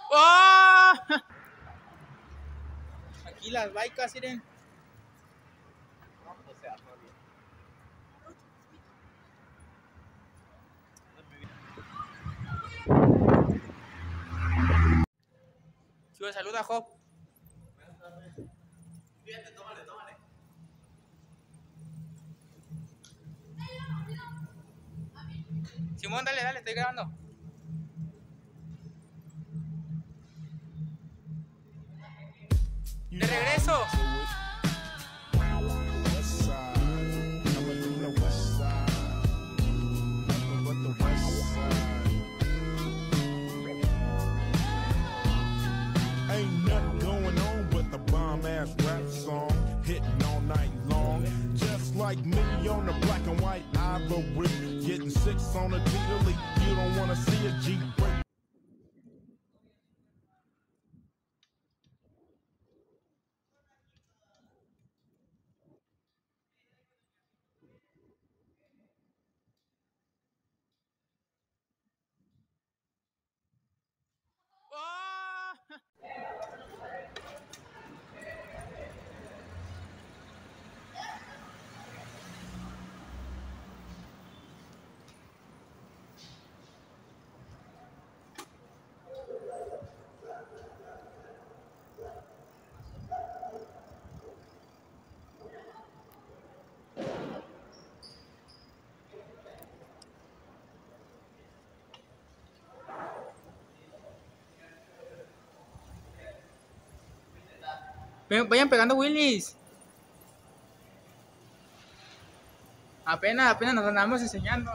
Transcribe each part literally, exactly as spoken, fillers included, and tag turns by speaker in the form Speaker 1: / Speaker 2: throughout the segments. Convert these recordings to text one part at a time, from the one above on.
Speaker 1: ¡Oh! Aquí las baicas, miren.
Speaker 2: O sea, no bien.
Speaker 1: Chivo, saluda, Job.
Speaker 2: Fíjate, tómale, tómale.
Speaker 1: Simón, dale, dale, estoy grabando. De regreso.
Speaker 3: Ain't nothing going on but the bomb ass rap song hitting all night long. Just like me on the black and white ivory, getting six on a T delete. You don't wanna see a G break.
Speaker 1: ¡Oh! Vayan pegando Willis. Apenas, apenas nos andamos enseñando.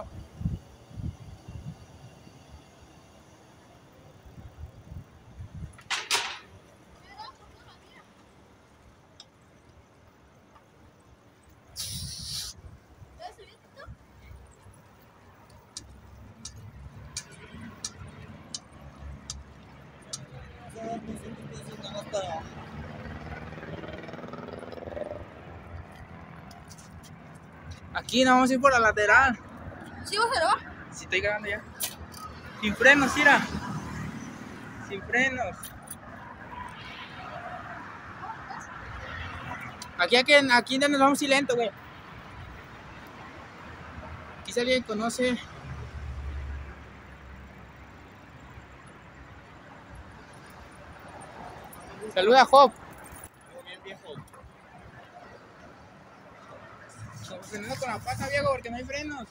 Speaker 1: Aquí nos vamos a ir por la lateral.
Speaker 4: ¿Sí vas a grabar?
Speaker 1: Sí, estoy grabando ya. Sin frenos, mira. Sin frenos. Aquí, aquí, aquí nos vamos y lento, güey. Aquí si alguien conoce. Saluda a Job.
Speaker 2: Bien, viejo.
Speaker 1: Estamos frenando con la pata, viejo, porque no hay frenos.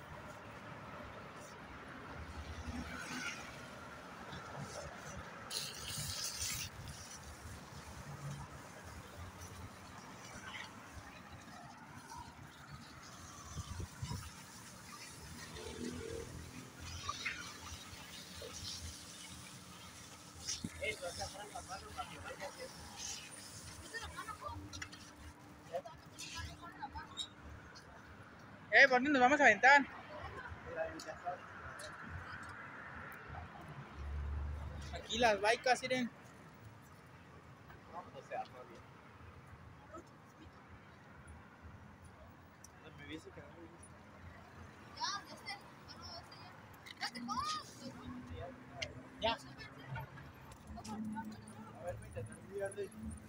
Speaker 1: Eh, ¿por dónde nos vamos a aventar? Aquí las baicas, miren.
Speaker 2: O sea, no bien. Me hubiese quedado bien.
Speaker 4: Ya, ya sé. Ah, no, este ya. Ya te pongo.
Speaker 1: Ya.
Speaker 2: A ver, voy a intentar olvidarle.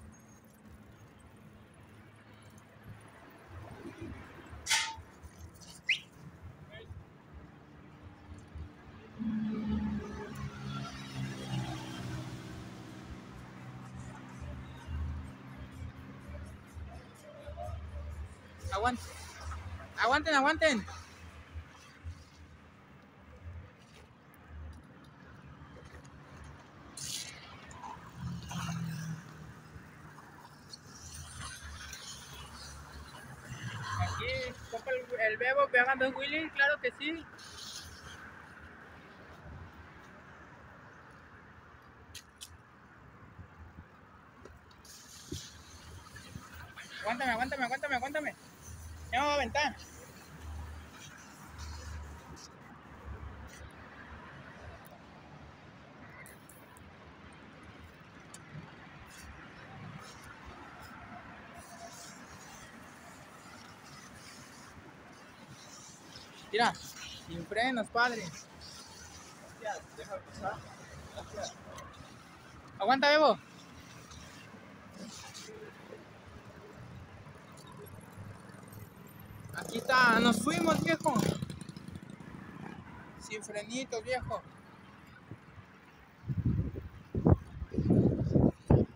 Speaker 1: Aguanten. Aguanten, aguanten. Aquí, compa el, el Bebo pegando en Willy, claro que sí. Aguántame, aguántame, aguántame, aguántame. Ya me voy a aventar. Mira, sin frenos, padre.
Speaker 2: Gracias, déjame pasar. Gracias.
Speaker 1: Aguanta, Bebo. Aquí está, nos fuimos, viejo. Sin frenitos, viejo.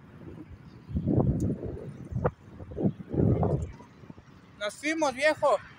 Speaker 1: Nos fuimos, viejo.